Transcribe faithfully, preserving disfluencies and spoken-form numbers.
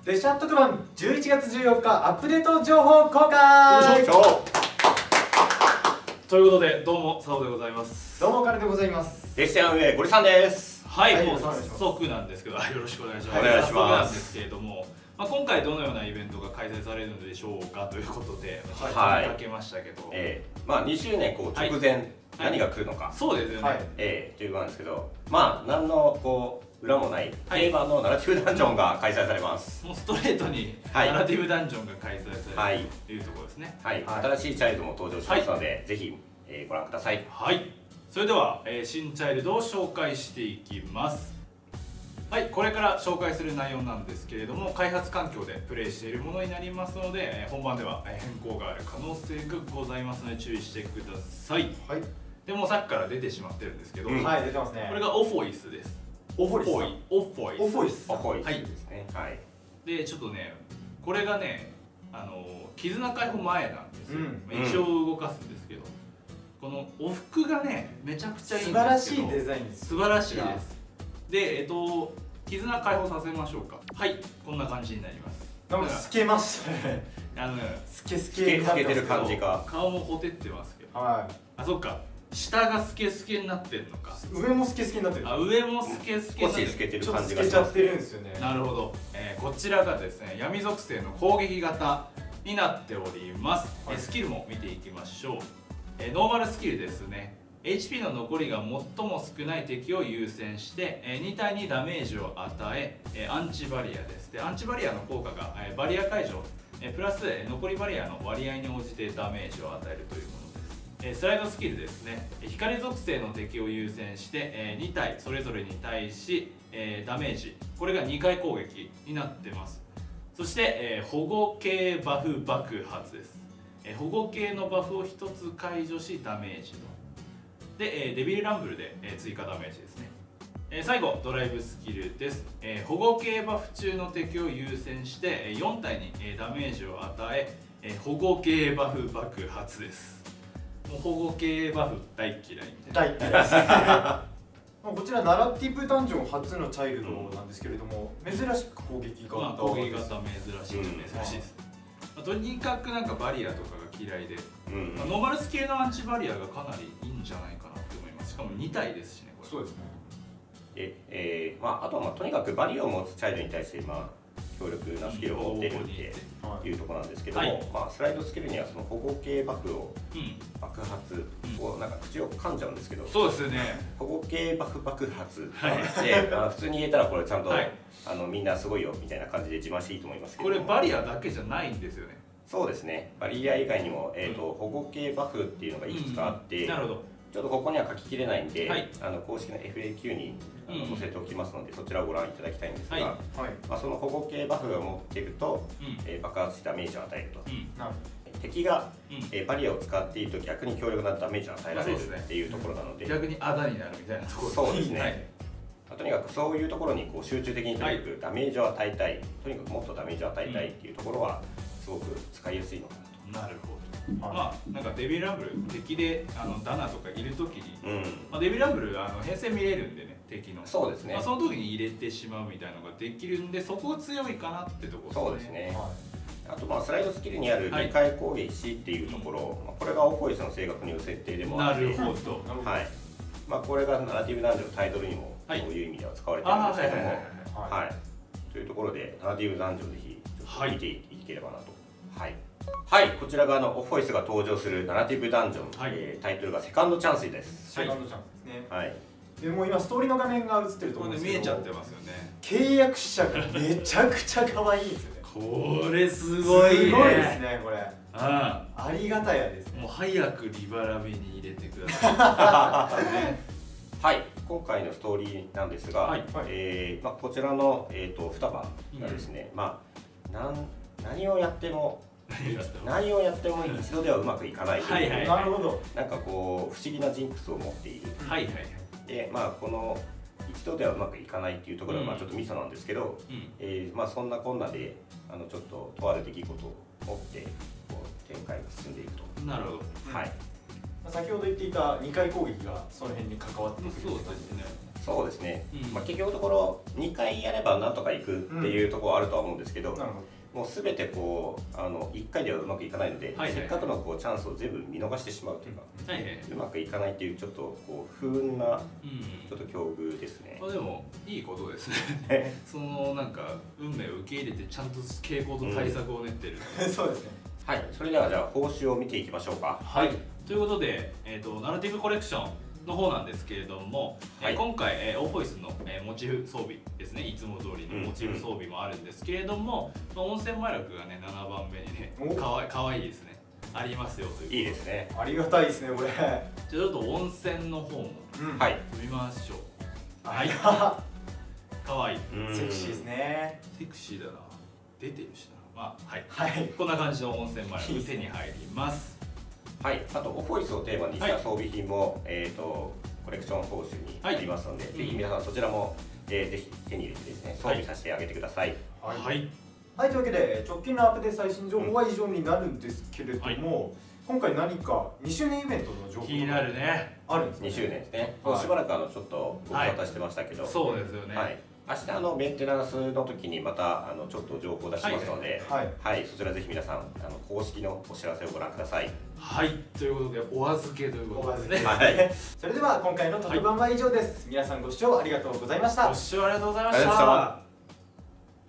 列車特番じゅういちがつじゅうよっかアップデート情報公開。 ということで、どうも、佐尾でございます。 どうも、金でございます。 列車運営、ゴリさんです。 はい、はい、もう早速なんですけど、よろしくお願いします。 お願いします。 早速なんですけれども、まあ、今回どのようなイベントが開催されるのでしょうかということで、はい、見かけましたけど、 えー、まあにしゅうねんこう直前、はい、何が来るのか、はい、 そうですよね。 えー、ということなんですけど、まあ何のこう裏もない定番のナラティブダンジョンが開催されます。 もうストレートにナラティブダンジョンが開催されるというところですね。 はい、新しいチャイルドも登場しますので、ぜひえー、ご覧ください。 はい、それでは、えー、新チャイルドを紹介していきます。はい、これから紹介する内容なんですけれども、開発環境でプレイしているものになりますので、えー、本番では変更がある可能性がございますので注意してください。はい、でもさっきから出てしまってるんですけど、うん、 はい、出てますね。 これがオフォイスです。 オフォイス。 オフォイス。 オフォイス。 オフォイスですね。はい。 で、ちょっとね、これがね、あの絆解放前なんですよ。うん、一応動かすんですけど。このお服がね、めちゃくちゃいいんですけど、素晴らしいデザインです。素晴らしいです。で、えっと絆解放させましょうか。はい、こんな感じになります。 なんか透けましたね。あのスケスケ透けてる感じが。 顔もほてってますけど。 はい。 あ、そっか。下がスケスケになってるのか。 上もスケスケになってる。 あ、上もスケスケになってる。 少し透けてる感じがします。透けちゃってるんですよね。 なるほど。えー、こちらがですね、闇属性の攻撃型になっております。はい、スキルも見ていきましょう。えー、ノーマルスキルですね。エイチピー の残りが最も少ない敵を優先して、えー、に体にダメージを与え、えー、アンチバリアです。で、アンチバリアの効果が、えー、バリア解除、えー、プラス、えー、残りバリアの割合に応じてダメージを与えるというものです。えー、スライドスキルですね。光属性の敵を優先して、えー、に体それぞれに対し、えー、ダメージ、これがにかい攻撃になってます。そして、えー、保護系バフ爆発です。えー、保護系のバフをひとつ解除しダメージと。で、えー、デビルランブルで、えー、追加ダメージですね。えー、最後、ドライブスキルです。えー、保護系バフ中の敵を優先して、えー、よん体に、えー、ダメージを与え、えー、保護系バフ爆発です。もう保護系バフ大嫌いみたいな。 大嫌いですね。こちらナラティブダンジョン初のチャイルドなんですけれども、珍しく攻撃型、 まあ、攻撃型珍しい珍しいです。まあ、とにかくなんかバリアとかが嫌いで、うんまあ、ノーマルスキルのアンチバリアがかなりいいんじゃないかなって思います。しかもに体ですしね、これ。 そうですね。 で、えー、まああとはまあとにかくバリアを持つチャイルドに対してまあ強力なスキルを持っているっていうところなんですけども、はい、まあスライドスキルにはその保護系バフを爆発を、うん、なんか口を噛んじゃうんですけど、 そうですね。 保護系バフ爆発で、はい、普通に言えたらこれちゃんと、はい、あのみんなすごいよみたいな感じで自慢していいと思いますけど、 これバリアだけじゃないんですよね。 そうですね。バリア以外にも、えーと、保護系バフっていうのがいくつかあって、 なるほど。 ちょっとここには書ききれないんで、はい、あの公式の エフエーキュー にあの載せておきますので、そちらをご覧いただきたいんですが、はいはい、まあその保護系バフが持っていると、うん、えー、爆発しダメージを与えると、うん、敵が、うん、えー、バリアを使っていると逆に強力なダメージを与えられるっていうところなので、 逆にあだになるみたいなところそうですね、はい、とにかくそういうところにこう集中的にとにかくダメージを与えたい、とにかくもっとダメージを与えたいっていうところはすごく使いやすいのかなと。 なるほど。まあなんかデビルランブル敵であのダナとかいるときに、うん、まあデビルランブルあの編成見れるんでね、敵の。 そうですね。 まあその時に入れてしまうみたいなのができるんで、そこが強いかなってところですね。そうですね。はい、あとまあスライドスキルにあるにかい攻撃っていうところ、はい、まあこれがオフォイスの性格による設定でもあって、 なるほど。 はい。まあこれがナラティブダンジョンのタイトルにもそういう意味では使われてるんですけども、はい。というところでナラティブダンジョンぜひちょっと見ていければなと。はい。はい、こちらがあのオフォイスが登場するナラティブダンジョン、はい、えー、タイトルがセカンドチャンスです。 セカンドチャンスですね。 はい。 でも今ストーリーの画面が映ってると思うんですけど、 見えちゃってますよね。 契約者がめちゃくちゃ可愛いですよね。 これすごいね。 すごいですねこれ。 ああ、ありがたやですね。 もう早くリバラビに入れてください。ね、 はい、今回のストーリーなんですが、はい、えー、まあこちらのえっ、ー、と双葉がですね、うん、まあなん何をやっても何をやっても一度ではうまくいかないという、なるほど、なんかこう不思議なジンクスを持っている。はいはいはい。で、まあこの一度ではうまくいかないっていうところはまあちょっとミソなんですけど、うん、えー、まあそんなこんなであのちょっととある出来事を持ってこう展開が進んでいくと。 なるほど。 はい。 先ほど言っていたにかい攻撃がその辺に関わってくる。 そうですね。 そうですね、 うん、 まあ、結局のところにかいやればなんとかいくっていうところはあるとは思うんですけど、うん、なるほど、もう全てこうあのいっかいではうまくいかないので、はいはい、せっかくのこうチャンスを全部見逃してしまうというか、はいはい、うまくいかないっていうちょっとこう不運なちょっと境遇ですね。 うん、まあでもいいことですね。そのなんか運命を受け入れてちゃんと傾向と対策を練ってる、 うん、そうですね。 はい、それではじゃあ報酬を見ていきましょうか。 はい、ということで、えーと、ナラティブコレクションの方なんですけれども、はい、えー、今回、えー、オーポイスの、えー、モチーフ装備ですね、いつも通りのモチーフ装備もあるんですけれども、うんうん、まあ、温泉マイラクがねななばんめにねかわいかわいいですね、ありますよという。 いいですね、 ありがたいですねこれ。じゃあちょっと温泉の方も、うん、はい、見ましょう。はい、かわいい、 セクシーですね。 セクシーだな、出てるしな。まあ、はい、はい、こんな感じの温泉マイラク手に入ります。 はい、あとオフォイスをテーマにした装備品も、はい、えっ、ー、とコレクション報酬にありますので、はい、ぜひ皆さんそちらも、えー、ぜひ手に入れてですね、装備させてあげてください。 はい、はいはいはい、というわけで直近のアップデート最新情報は以上になるんですけれども、はい、今回何かにしゅうねんイベントの情報気になるね、 あるんですか。 にしゅうねんですね。はい、しばらくあのちょっとご無沙汰してましたけど、 はい、そうですよね。はい、 明日あのメンテナンスの時にまたあのちょっと情報を出しますので、はい、はいはい、そちらぜひ皆さんあの公式のお知らせをご覧ください。 はい、ということでお預けということですね。 はい、それでは今回の特番は以上です。はい、皆さんご視聴ありがとうございました。 ご視聴ありがとうございました。